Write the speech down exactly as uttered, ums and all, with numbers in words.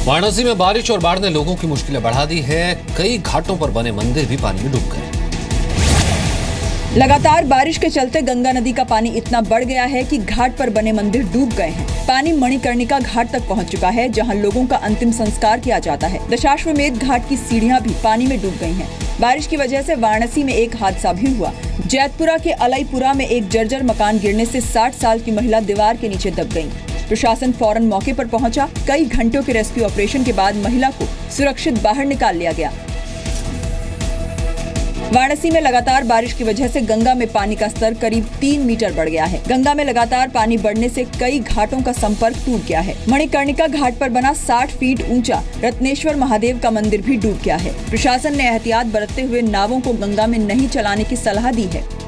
वाराणसी में बारिश और बाढ़ ने लोगों की मुश्किलें बढ़ा दी है। कई घाटों पर बने मंदिर भी पानी में डूब गए। लगातार बारिश के चलते गंगा नदी का पानी इतना बढ़ गया है कि घाट पर बने मंदिर डूब गए हैं। पानी मणिकर्णिका घाट तक पहुंच चुका है, जहां लोगों का अंतिम संस्कार किया जाता है। दशाश्वमेध घाट की सीढ़ियां भी पानी में डूब गई हैं। बारिश की वजह से वाराणसी में एक हादसा भी हुआ। जैतपुरा के अलईपुरा में एक जर्जर मकान गिरने से साठ साल की महिला दीवार के नीचे दब गई। प्रशासन फौरन मौके पर पहुंचा। कई घंटों के रेस्क्यू ऑपरेशन के बाद महिला को सुरक्षित बाहर निकाल लिया गया। वाराणसी में लगातार बारिश की वजह से गंगा में पानी का स्तर करीब तीन मीटर बढ़ गया है। गंगा में लगातार पानी बढ़ने से कई घाटों का संपर्क टूट गया है। मणिकर्णिका घाट पर बना साठ फीट ऊंचा रत्नेश्वर महादेव का मंदिर भी डूब गया है। प्रशासन ने एहतियात बरतते हुए नावों को गंगा में नहीं चलाने की सलाह दी है।